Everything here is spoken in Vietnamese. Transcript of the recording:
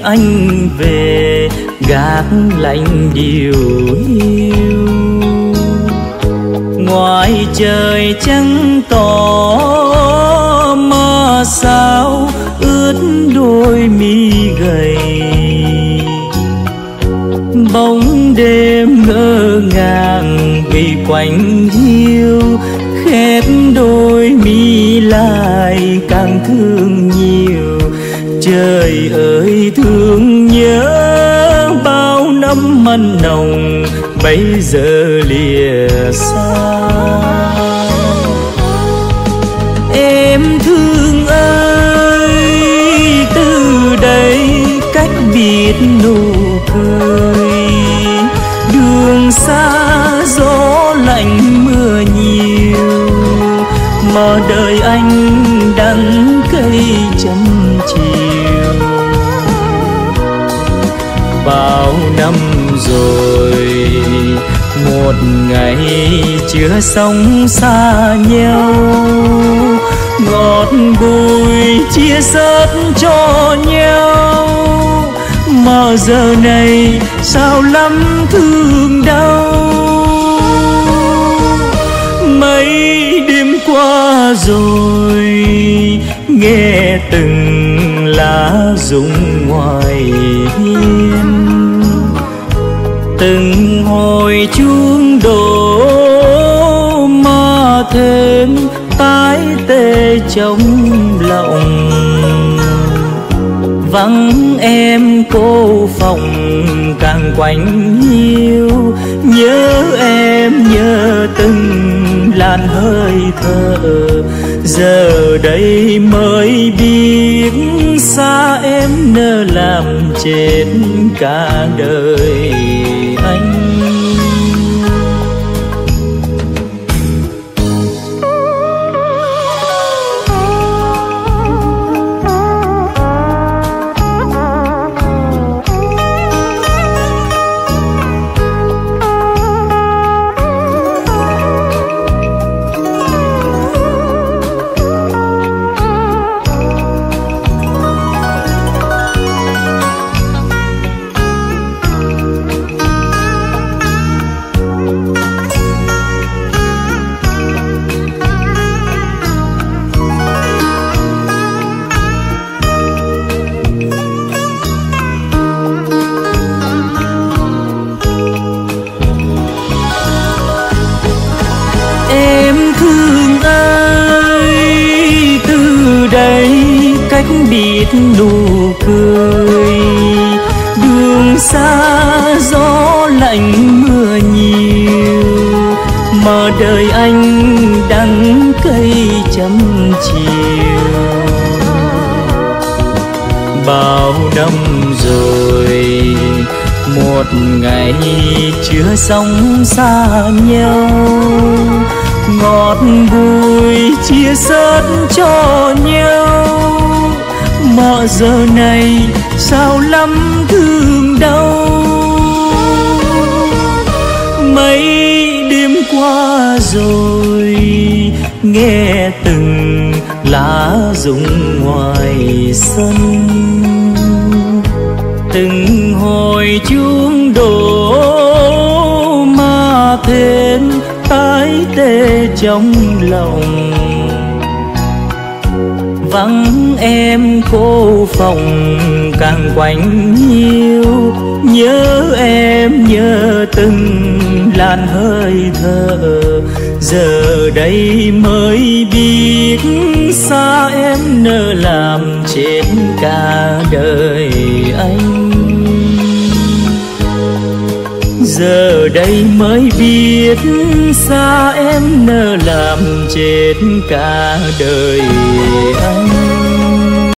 anh về gác lạnh điều hiu. Ngoài trời trắng tỏ mà sao ướt đôi mi gầy. Bóng đêm ngỡ ngàng vì quạnh hiu, khép đôi mi lại càng thương nhiều. Trời ơi thương nhớ bao năm mặn nồng bây giờ lìa xa. Em thương ơi từ đây cách biệt nụ cười. Đường xa gió lạnh mưa nhiều, mà đời anh đắng cây trăm chiều. Bao năm rồi một ngày chưa sống xa nhau, ngọt bùi chia sớt cho nhau. Mà giờ này sao lắm thương đau. Mấy đêm qua rồi nghe từng lá rụng ngoài hiên, từng hồi chuông đổ mà thêm tái tê trong lòng. Vắng em cô phòng càng quạnh hiu, nhớ em nhớ từng làn hơi thở. Giờ đây mới biết xa em nỡ làm chết cả đời anh. Biết nụ cười đường xa gió lạnh mưa nhiều, mà đời anh đắng cây trăm chiều. Bao năm rồi một ngày chưa sống xa nhau, ngọt bùi chia sớt cho nhau. Mà giờ này sao lắm thương đau. Mấy đêm qua rồi nghe từng lá rụng ngoài sân, từng hồi chuông đổ mà thêm tái tê trong lòng. Vắng em cô phòng càng quạnh hiu, nhớ em nhớ từng làn hơi thở. Giờ đây mới biết xa em nỡ làm chết cả đời anh. Giờ đây mới biết xa em nỡ làm chết cả đời anh.